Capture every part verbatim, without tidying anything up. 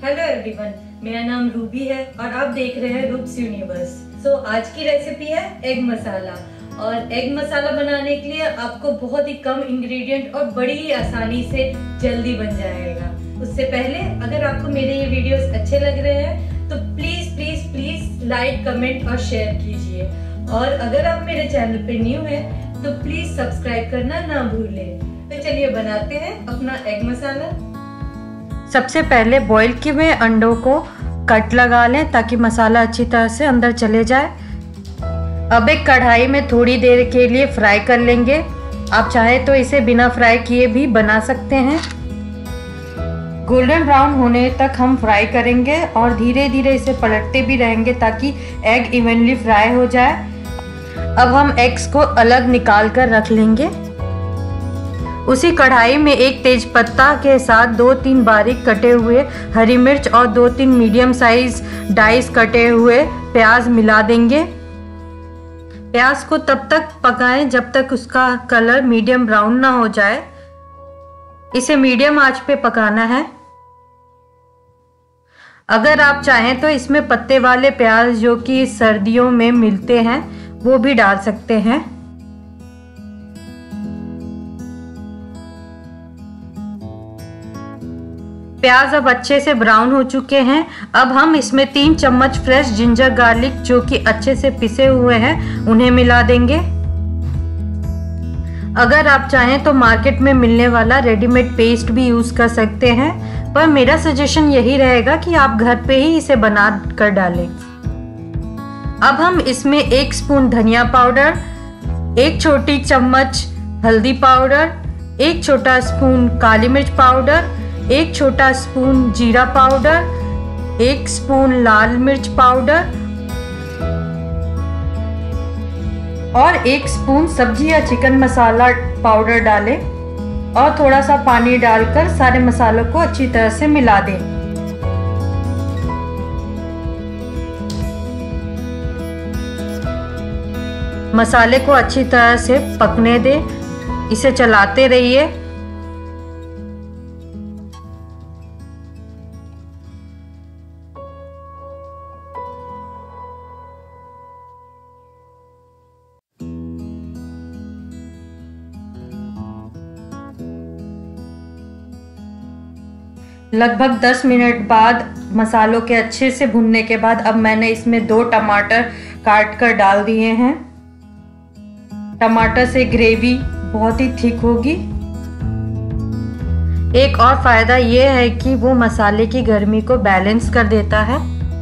Hello everyone, मेरा नाम Ruby है और आप देख रहे हैं रूब्स यूनिवर्स। सो so, आज की रेसिपी है एग मसाला। और एग मसाला बनाने के लिए आपको बहुत ही कम इंग्रेडिएंट और बड़ी ही आसानी से जल्दी बन जाएगा। उससे पहले अगर आपको मेरे ये वीडियोस अच्छे लग रहे हैं तो please please please like, comment और शेयर कीजिए। और अगर आप मेरे चैनल पे न्यू हैं तो प्लीज सब्सक्राइब करना ना भूलें। तो चलिए बनाते हैं अपना एग मसाला। सबसे पहले बॉईल किए हुए अंडों को कट लगा लें ताकि मसाला अच्छी तरह से अंदर चले जाए। अब एक कढ़ाई में थोड़ी देर के लिए फ्राई कर लेंगे। आप चाहे तो इसे बिना फ्राई किए भी बना सकते हैं। गोल्डन ब्राउन होने तक हम फ्राई करेंगे और धीरे धीरे इसे पलटते भी रहेंगे ताकि एग इवनली फ्राई हो जाए। अब हम एग्स को अलग निकाल कर रख लेंगे। उसी कढ़ाई में एक तेज पत्ता के साथ दो तीन बारीक कटे हुए हरी मिर्च और दो तीन मीडियम साइज डाइस कटे हुए प्याज मिला देंगे। प्याज को तब तक पकाएं जब तक उसका कलर मीडियम ब्राउन ना हो जाए। इसे मीडियम आंच पे पकाना है। अगर आप चाहें तो इसमें पत्ते वाले प्याज जो कि सर्दियों में मिलते हैं वो भी डाल सकते हैं। प्याज अब अच्छे से ब्राउन हो चुके हैं। अब हम इसमें तीन चम्मच फ्रेश जिंजर गार्लिक जो कि अच्छे से पिसे हुए हैं उन्हें मिला देंगे। अगर आप चाहें तो मार्केट में मिलने वाला रेडीमेड पेस्ट भी यूज कर सकते हैं, पर मेरा सजेशन यही रहेगा कि आप घर पे ही इसे बना कर डालें। अब हम इसमें एक स्पून धनिया पाउडर, एक छोटी चम्मच हल्दी पाउडर, एक छोटा स्पून काली मिर्च पाउडर, एक छोटा स्पून जीरा पाउडर, एक स्पून लाल मिर्च पाउडर और एक स्पून सब्जी या चिकन मसाला पाउडर डालें और थोड़ा सा पानी डालकर सारे मसालों को अच्छी तरह से मिला दें। मसाले को अच्छी तरह से पकने दें। इसे चलाते रहिए। लगभग दस मिनट बाद मसालों के अच्छे से भुनने के बाद अब मैंने इसमें दो टमाटर काट कर डाल दिए हैं। टमाटर से ग्रेवी बहुत ही थिक होगी। एक और फायदा ये है कि वो मसाले की गर्मी को बैलेंस कर देता है।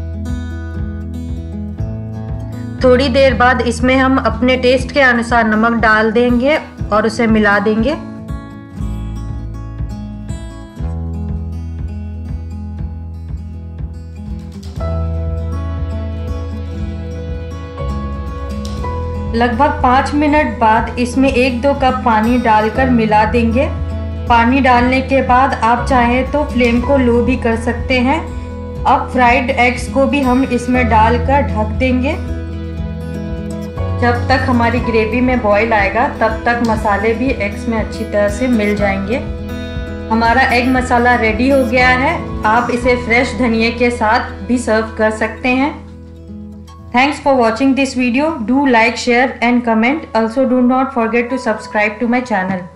थोड़ी देर बाद इसमें हम अपने टेस्ट के अनुसार नमक डाल देंगे और उसे मिला देंगे। लगभग पाँच मिनट बाद इसमें एक दो कप पानी डालकर मिला देंगे। पानी डालने के बाद आप चाहें तो फ्लेम को लो भी कर सकते हैं। अब फ्राइड एग्स को भी हम इसमें डालकर ढक देंगे। जब तक हमारी ग्रेवी में बॉईल आएगा तब तक मसाले भी एग्स में अच्छी तरह से मिल जाएंगे। हमारा एग मसाला रेडी हो गया है। आप इसे फ्रेश धनिया के साथ भी सर्व कर सकते हैं। Thanks for watching this video. Do like, share and comment. Also do not forget to subscribe to my channel.